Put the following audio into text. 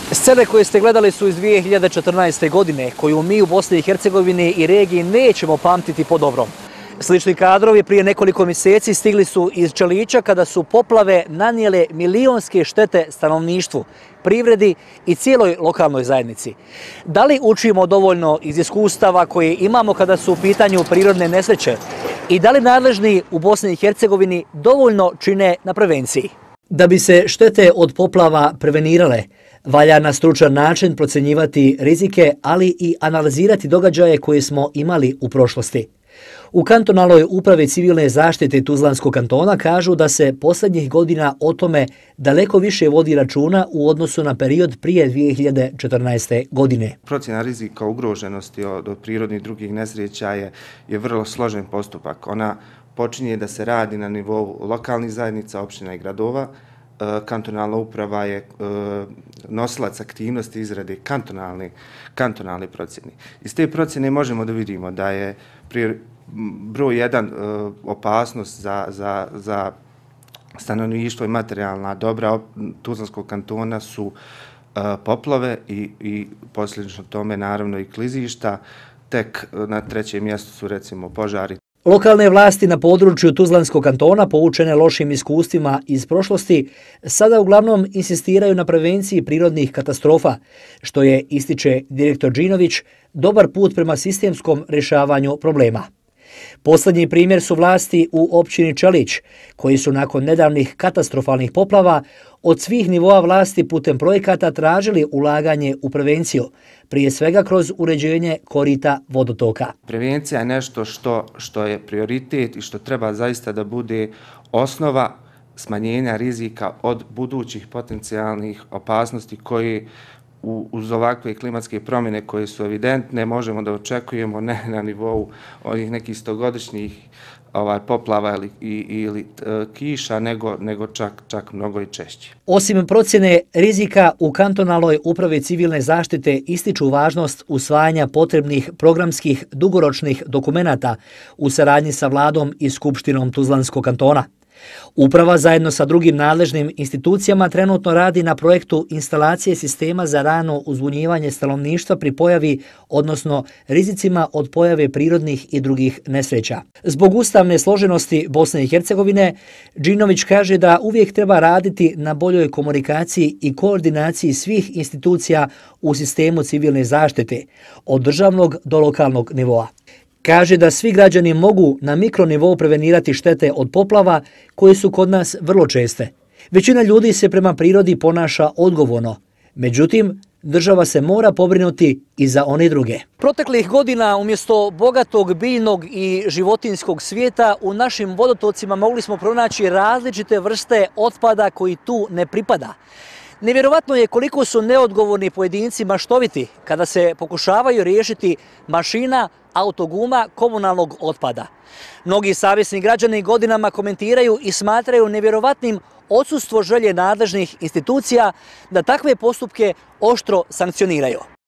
Scene koje ste gledali su iz 2014. godine, koju mi u Bosni i Hercegovini i regiji nećemo pamtiti po dobrom. Slični kadrovi prije nekoliko mjeseci stigli su iz Čelića kada su poplave nanijele milionske štete stanovništvu, privredi i cijeloj lokalnoj zajednici. Da li učimo dovoljno iz iskustava koje imamo kada su u pitanju prirodne nesreće i da li nadležni u Bosni i Hercegovini dovoljno čine na prevenciji? Da bi se štete od poplava prevenirale, valja na stručan način procjenjivati rizike, ali i analizirati događaje koje smo imali u prošlosti. U kantonalnoj upravi civilne zaštite Tuzlanskog kantona kažu da se posljednjih godina o tome daleko više vodi računa u odnosu na period prije 2014. godine. Procjena rizika ugroženosti od prirodnih drugih nesreća je vrlo složen postupak. Ona počinje da se radi na nivou lokalnih zajednica, opština i gradova. Kantonalna uprava je nosilac aktivnosti izrade kantonalne procjene. Iz te procjene možemo da vidimo da je broj 1 opasnost za stanovništvo i materijalna dobra Tuzlanskog kantona su poplave i posljedično tome naravno i klizišta. Tek na trećem mjestu su recimo požari. Lokalne vlasti na području Tuzlanskog kantona, poučene lošim iskustvima iz prošlosti, sada uglavnom insistiraju na prevenciji prirodnih katastrofa, što je, ističe direktor Đinović, dobar put prema sistemskom rješavanju problema. Posljednji primjer su vlasti u općini Čelić, koji su nakon nedavnih katastrofalnih poplava od svih nivoa vlasti putem projekata tražili ulaganje u prevenciju, prije svega kroz uređenje korita vodotoka. Prevencija je nešto što je prioritet i što treba zaista da bude osnova smanjenja rizika od budućih potencijalnih opasnosti koje uz ovakve klimatske promjene koje su evidentne možemo da očekujemo ne na nivou onih nekih stogodišnjih poplava ili kiša, nego čak mnogo i češće. Osim procjene rizika, u kantonalnoj upravi civilne zaštite ističu važnost usvajanja potrebnih programskih dugoročnih dokumenata u saradnji sa vladom i Skupštinom Tuzlanskog kantona. Uprava zajedno sa drugim nadležnim institucijama trenutno radi na projektu instalacije sistema za rano uzbunjivanje stanovništva pri pojavi, odnosno rizicima od pojave prirodnih i drugih nesreća. Zbog ustavne složenosti Bosne i Hercegovine, Đinović kaže da uvijek treba raditi na boljoj komunikaciji i koordinaciji svih institucija u sistemu civilne zaštite, od državnog do lokalnog nivoa. Kaže da svi građani mogu na mikronivou prevenirati štete od poplava koje su kod nas vrlo česte. Većina ljudi se prema prirodi ponaša odgovorno. Međutim, država se mora pobrinuti i za one druge. Proteklih godina umjesto bogatog biljnog i životinjskog svijeta u našim vodotocima mogli smo pronaći različite vrste otpada koji tu ne pripada. Nevjerovatno je koliko su neodgovorni pojedinci maštoviti kada se pokušavaju riješiti mašina, autoguma, komunalnog otpada. Mnogi savjesni građani godinama komentiraju i smatraju nevjerovatnim odsustvo želje nadležnih institucija da takve postupke oštro sankcioniraju.